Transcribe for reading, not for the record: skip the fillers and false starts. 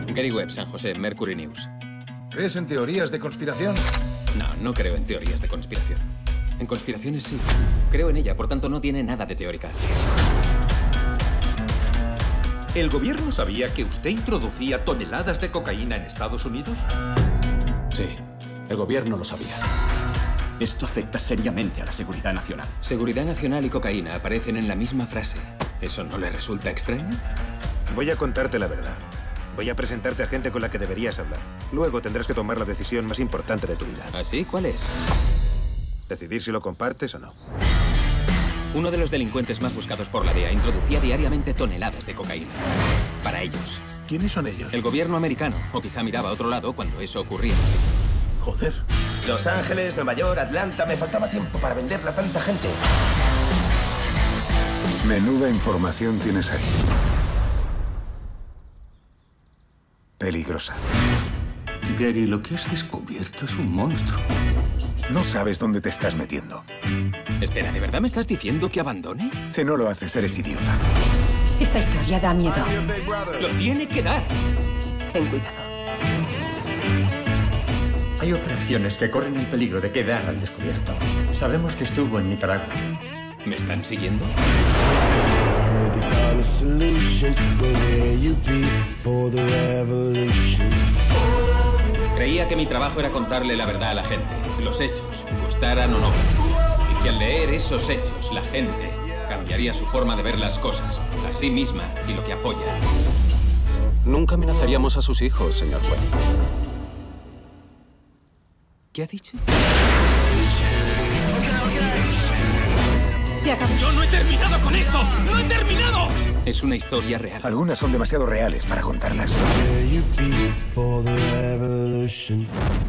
Gary Webb, San José, Mercury News. ¿Crees en teorías de conspiración? No, no creo en teorías de conspiración. En conspiraciones sí. Creo en ella, por tanto no tiene nada de teórica. ¿El gobierno sabía que usted introducía toneladas de cocaína en Estados Unidos? Sí, el gobierno lo sabía. Esto afecta seriamente a la seguridad nacional. Seguridad nacional y cocaína aparecen en la misma frase. ¿Eso no le resulta extraño? Voy a contarte la verdad. Voy a presentarte a gente con la que deberías hablar. Luego tendrás que tomar la decisión más importante de tu vida. ¿Así? ¿Cuál es? Decidir si lo compartes o no. Uno de los delincuentes más buscados por la DEA introducía diariamente toneladas de cocaína. Para ellos. ¿Quiénes son ellos? El gobierno americano. O quizá miraba a otro lado cuando eso ocurría. Joder. Los Ángeles, Nueva York, Atlanta... Me faltaba tiempo para venderla a tanta gente. Menuda información tienes ahí. Peligrosa. Gary, lo que has descubierto es un monstruo. No sabes dónde te estás metiendo. Espera, ¿de verdad me estás diciendo que abandone? Si no lo haces, eres idiota. Esta historia da miedo. ¡Lo tiene que dar! Ten cuidado. Hay operaciones que corren el peligro de quedar al descubierto. Sabemos que estuvo en Nicaragua. ¿Me están siguiendo? Creía que mi trabajo era contarle la verdad a la gente, los hechos, gustaran o no. Y que al leer esos hechos, la gente cambiaría su forma de ver las cosas, a sí misma y lo que apoya. Nunca amenazaríamos a sus hijos, señor Webb. ¿Qué ha dicho? Se acabó. ¡Yo no he terminado con esto! ¡No he terminado! Es una historia real. Algunas son demasiado reales para contarlas.